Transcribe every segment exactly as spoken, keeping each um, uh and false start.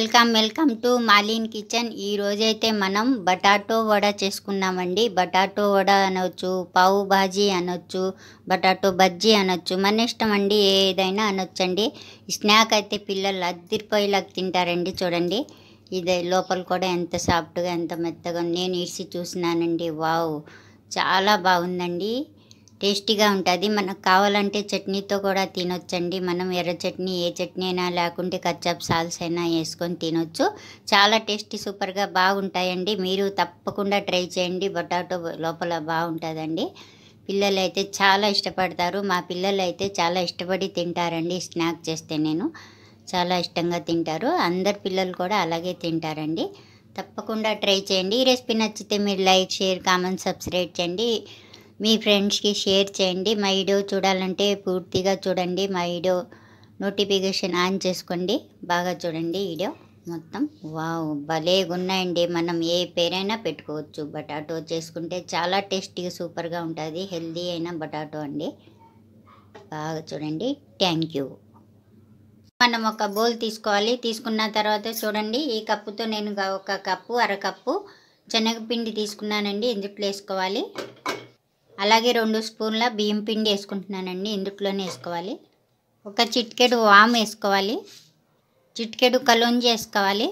Welcome welcome to Malin kitchen. ఈ రోజైతే మనం బటాటో వడ చేసుకున్నామండి. బటాటో వడ అనొచ్చు, పావు భాజీ అనొచ్చు, బటాటో బజ్జీ అనొచ్చు, మన ఇష్టం అండి, ఏదైనా అనొచ్చండి. ఈ స్నాక్ అయితే పిల్లలు అద్దిరిపోయేలాగా తింటారండి. చూడండి, ఇది లోపల కూడా ఎంత సాఫ్ట్గా ఎంత మెత్తగా, నేను ఇడిసి చూసినానండి. వావ్, చాలా బాగుందండి, టేస్టీగా ఉంటుంది. మనకు కావాలంటే చట్నీతో కూడా తినొచ్చండి. మనం ఎర్ర చట్నీ, ఏ చట్నీ అయినా, లేకుంటే కచ్చప్ సాల్స్ అయినా వేసుకొని తినొచ్చు. చాలా టేస్టీ సూపర్గా బాగుంటాయండి. మీరు తప్పకుండా ట్రై చేయండి. బొటాటో లోపల బాగుంటుందండి. పిల్లలు అయితే చాలా ఇష్టపడతారు. మా పిల్లలు అయితే చాలా ఇష్టపడి తింటారండి. స్నాక్ చేస్తే నేను చాలా ఇష్టంగా తింటారు. అందరు పిల్లలు కూడా అలాగే తింటారండి. తప్పకుండా ట్రై చేయండి. ఈ రెసిపీ నచ్చితే మీరు లైక్, షేర్, కామెంట్, సబ్స్క్రైబ్ చేయండి. మీ ఫ్రెండ్స్కి షేర్ చేయండి. మా వీడియో చూడాలంటే పూర్తిగా చూడండి. మా వీడియో నోటిఫికేషన్ ఆన్ చేసుకోండి. బాగా చూడండి వీడియో మొత్తం. వావ్, భలేగా ఉన్నాయండి. మనం ఏ పేరైనా పెట్టుకోవచ్చు. బటాటో చేసుకుంటే చాలా టేస్టీగా సూపర్గా ఉంటుంది. హెల్దీ అయిన బటాటో అండి. బాగా చూడండి. Thank you. మనం ఒక బౌల్ తీసుకోవాలి. తీసుకున్న తర్వాత చూడండి, ఈ కప్పుతో నేను ఒక కప్పు అరకప్పు శనగపిండి తీసుకున్నానండి. ఇందుట్లో వేసుకోవాలి. అలాగే రెండు స్పూన్ల బియ్యం పిండి వేసుకుంటున్నానండి. ఇందుట్లోనే వేసుకోవాలి. ఒక చిటికెడు వాము వేసుకోవాలి. చిటికెడు కలోంజి వేసుకోవాలి.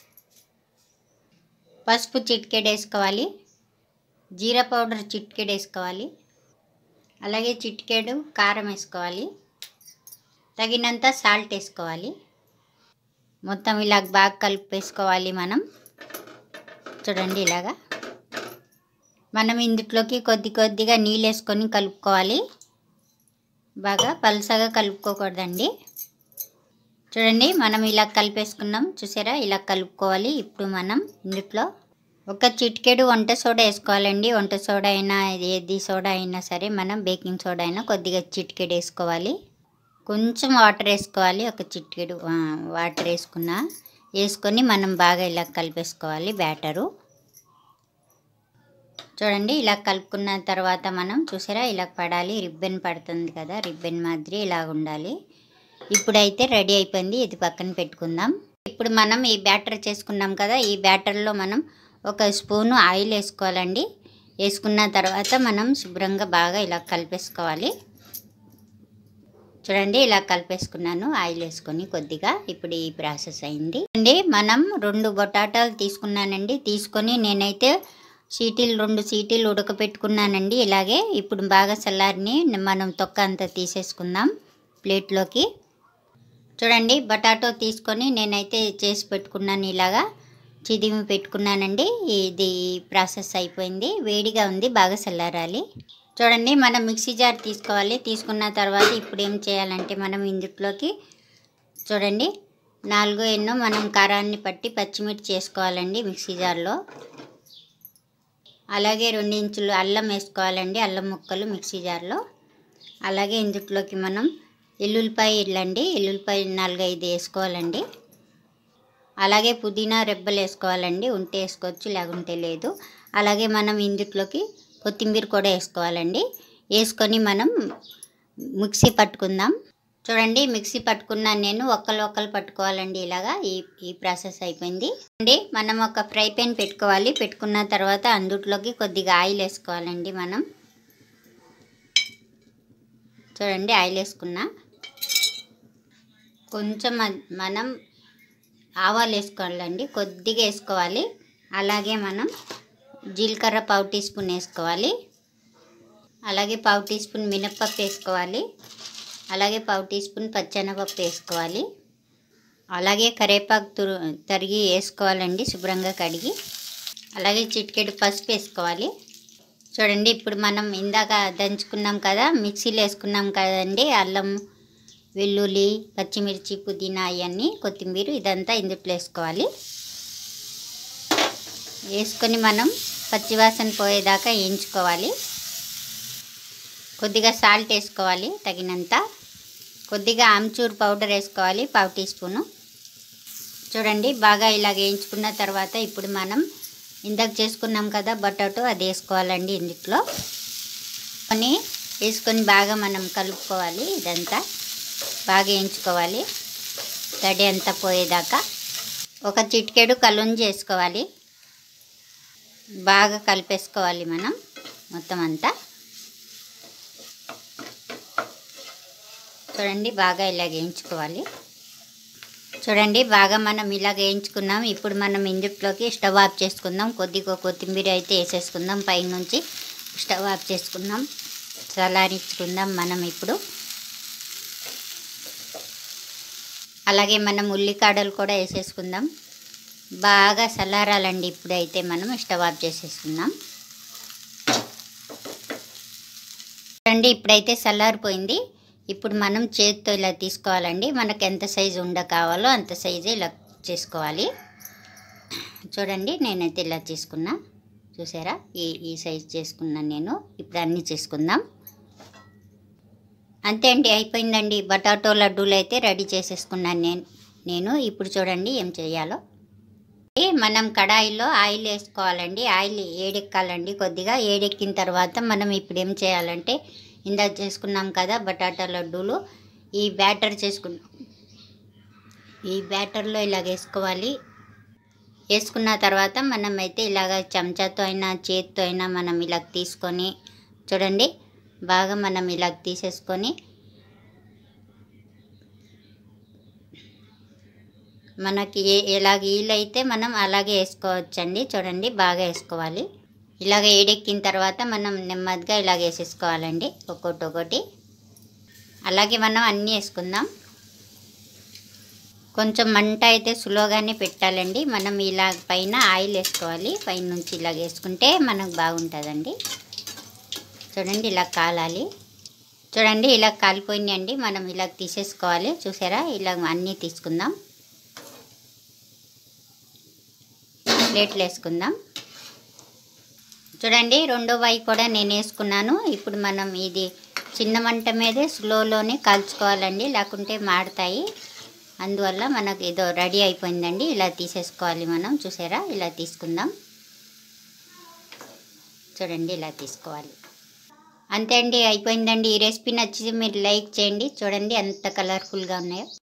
పసుపు చిటికెడు వేసుకోవాలి. జీరా పౌడర్ చిటికెడు వేసుకోవాలి. అలాగే చిటికెడు కారం వేసుకోవాలి. తగినంత సాల్ట్ వేసుకోవాలి. మొత్తం ఇలా బాగా కలిపేసుకోవాలి మనం. చూడండి, ఇలాగా మనం ఇందులోకి కొద్ది కొద్దిగా నీళ్ళు వేసుకొని కలుపుకోవాలి. బాగా పల్సగా కలుపుకోకూడదండి. చూడండి, మనం ఇలా కలిపేసుకున్నాం. చూసారా, ఇలా కలుపుకోవాలి. ఇప్పుడు మనం ఇందులో ఒక చిటికెడు వంట సోడా వేసుకోవాలండి. వంట సోడా అయినా, ఏది సోడా అయినా సరే, మనం బేకింగ్ సోడా అయినా కొద్దిగా చిటికెడు వేసుకోవాలి. కొంచెం వాటర్ వేసుకోవాలి. ఒక చిటికెడు వాటర్ వేసుకున్న వేసుకొని మనం బాగా ఇలా కలిపేసుకోవాలి బ్యాటరు. చూడండి, ఇలా కలుపుకున్న తర్వాత మనం చూసారా, ఇలా పడాలి. రిబ్బన్ పడుతుంది కదా, రిబ్బన్ మాదిరి ఇలా ఉండాలి. ఇప్పుడైతే రెడీ అయిపోయింది. ఇది పక్కన పెట్టుకుందాం. ఇప్పుడు మనం ఈ బ్యాటర్ చేసుకున్నాం కదా, ఈ బ్యాటర్లో మనం ఒక స్పూను ఆయిల్ వేసుకోవాలండి. వేసుకున్న తర్వాత మనం శుభ్రంగా బాగా ఇలా కలిపేసుకోవాలి. చూడండి, ఇలా కలిపేసుకున్నాను ఆయిల్ వేసుకొని కొద్దిగా. ఇప్పుడు ఈ ప్రాసెస్ అయింది అండి. మనం రెండు బొటాటాలు తీసుకున్నానండి. తీసుకొని నేనైతే సీటీలు రెండు సీటీలు ఉడకపెట్టుకున్నానండి. ఇలాగే ఇప్పుడు బాగా చల్లారిని మనం తొక్క అంతా తీసేసుకుందాం ప్లేట్లోకి. చూడండి, బటాటో తీసుకొని నేనైతే చేసి పెట్టుకున్నాను. ఇలాగా చిదిమి పెట్టుకున్నానండి. ఇది ప్రాసెస్ అయిపోయింది. వేడిగా ఉంది, బాగా చల్లారాలి. చూడండి, మనం మిక్సీ జార్ తీసుకోవాలి. తీసుకున్న తర్వాత ఇప్పుడు ఏం చేయాలంటే మనం ఇందులోకి చూడండి నాలుగో ఎన్నో మనం కారాన్ని పట్టి పచ్చిమిర్చి వేసుకోవాలండి మిక్సీ జార్లో. అలాగే రెండు ఇంచులు అల్లం వేసుకోవాలండి, అల్లం ముక్కలు మిక్సీ జార్లో. అలాగే ఇందులోకి మనం ఎల్లుల్లిపాయ ఇల్లండి, ఎల్లుల్లిపాయ నాలుగైదు వేసుకోవాలండి. అలాగే పుదీనా రెబ్బలు వేసుకోవాలండి, ఉంటే వేసుకోవచ్చు, లేకుంటే లేదు. అలాగే మనం ఇందులోకి కొత్తిమీర కూడా వేసుకోవాలండి. వేసుకొని మనం మిక్సీ పట్టుకుందాం. చూడండి, మిక్సీ పట్టుకున్నాను నేను. ఒక్కలు ఒక్కలు పట్టుకోవాలండి. ఇలాగా ఈ ఈ ప్రాసెస్ అయిపోయింది అండి. మనం ఒక ఫ్రై పాన్ పెట్టుకోవాలి. పెట్టుకున్న తర్వాత అందులోకి కొద్దిగా ఆయిల్ వేసుకోవాలండి. మనం చూడండి, ఆయిల్ వేసుకున్నా. కొంచెం మనం ఆవాలు వేసుకోవాలండి, కొద్దిగా వేసుకోవాలి. అలాగే మనం జీలకర్ర పావు టీ స్పూన్ వేసుకోవాలి. అలాగే పావు టీ స్పూన్ మినప్పప్పు వేసుకోవాలి. అలాగే పావు టీ స్పూన్ పచ్చెనపప్పు వేసుకోవాలి. అలాగే కరివేపాకు తురు తరిగి వేసుకోవాలండి, శుభ్రంగా కడిగి. అలాగే చిటికెడు పసుపు వేసుకోవాలి. చూడండి, ఇప్పుడు మనం ఇందాక దంచుకున్నాం కదా, మిక్సీలో వేసుకున్నాం కదండి, అల్లం, వెల్లుల్లి, పచ్చిమిర్చి, పుదీనా, అవన్నీ కొత్తిమీర ఇదంతా ఇందులో వేసుకోవాలి. వేసుకొని మనం పచ్చివాసన పోయేదాకా వేయించుకోవాలి. కొద్దిగా సాల్ట్ వేసుకోవాలి తగినంత. కొద్దిగా ఆమ్చూర్ పౌడర్ వేసుకోవాలి, పావు టీ స్పూను. చూడండి, బాగా ఇలా వేయించుకున్న తర్వాత ఇప్పుడు మనం ఇందాక చేసుకున్నాం కదా బటాటో, అది వేసుకోవాలండి ఇందులో. కొన్ని వేసుకొని బాగా మనం కలుపుకోవాలి. ఇదంతా బాగా వేయించుకోవాలి, తడి అంతా పోయేదాకా. ఒక చిటికెడు కలుంజి వేసుకోవాలి. బాగా కలిపేసుకోవాలి మనం మొత్తం అంతా. చూడండి బాగా ఇలా వేయించుకోవాలి. చూడండి బాగా మనం ఇలా వేయించుకున్నాం. ఇప్పుడు మనం ఇందులోకి స్టవ్ ఆఫ్ చేసుకుందాం. కొద్దిగా కొత్తిమీర అయితే వేసేసుకుందాం. పైనుంచి స్టవ్ ఆఫ్ చేసుకుందాం. చల్లారించుకుందాం మనం ఇప్పుడు. అలాగే మనం ఉల్లికాడలు కూడా వేసేసుకుందాం. బాగా చల్లారాలండి. ఇప్పుడైతే మనం స్టవ్ ఆఫ్ చేసేసుకుందాం. చూడండి ఇప్పుడైతే చల్లారిపోయింది. ఇప్పుడు మనం చేతితో ఇలా తీసుకోవాలండి. మనకు ఎంత సైజు ఉండ కావాలో అంత సైజు ఇలా చేసుకోవాలి. చూడండి నేనైతే ఇలా చేసుకున్నా. చూసారా ఈ ఈ సైజు చేసుకున్నాను నేను. ఇప్పుడు అన్నీ చేసుకుందాం. అంతే అండి, అయిపోయిందండి. బటాటో లడ్డూలు అయితే రెడీ చేసేసుకున్నాను నేను నేను ఇప్పుడు చూడండి ఏం చేయాలో. మనం కడాయిలో ఆయిల్ వేసుకోవాలండి. ఆయిల్ ఏడెక్కాలండి. కొద్దిగా ఏడెక్కిన తర్వాత మనం ఇప్పుడు ఏం చేయాలంటే ఇందాక చేసుకున్నాం కదా బటాటా లడ్డూలు, ఈ బ్యాటర్ చేసుకున్నాం. ఈ బ్యాటర్లో ఇలాగ వేసుకోవాలి. వేసుకున్న తర్వాత మనం అయితే ఇలాగ చెంచాతో అయినా చేతితో అయినా మనం ఇలా తీసుకొని చూడండి బాగా మనం ఇలా తీసేసుకొని మనకి ఏ ఎలాగ వీలైతే మనం అలాగే వేసుకోవచ్చండి. చూడండి బాగా వేసుకోవాలి. ఇలాగ ఏడెక్కిన తర్వాత మనం నెమ్మదిగా ఇలాగ వేసేసుకోవాలండి ఒక్కొక్కటి ఒకటి. అలాగే మనం అన్నీ వేసుకుందాం. కొంచెం మంట అయితే స్లోగానే పెట్టాలండి. మనం ఇలా పైన ఆయిల్ వేసుకోవాలి. పైన నుంచి ఇలాగ వేసుకుంటే మనకు బాగుంటుందండి. చూడండి ఇలా కాలాలి. చూడండి ఇలా కాలిపోయినాయండి. మనం ఇలా తీసేసుకోవాలి. చూసారా ఇలా అన్నీ తీసుకుందాం. ప్లేట్లు వేసుకుందాం. చూడండి రెండో వాయి కూడా నేను వేసుకున్నాను. ఇప్పుడు మనం ఇది చిన్న మంట మీదే స్లోలోనే కాల్చుకోవాలండి, లేకుంటే మాడతాయి. అందువల్ల మనకు ఏదో రెడీ అయిపోయిందండి. ఇలా తీసేసుకోవాలి మనం. చూసారా ఇలా తీసుకుందాం. చూడండి ఇలా తీసుకోవాలి. అంతే అండి, అయిపోయిందండి. ఈ రెసిపీ నచ్చి మీరు లైక్ చేయండి. చూడండి ఎంత కలర్ఫుల్గా ఉన్నాయో.